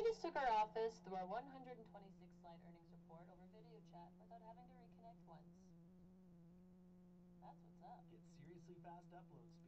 just took our office through our 126 slide earnings report over video chat without having to reconnect once. That's what's up. Get seriously fast upload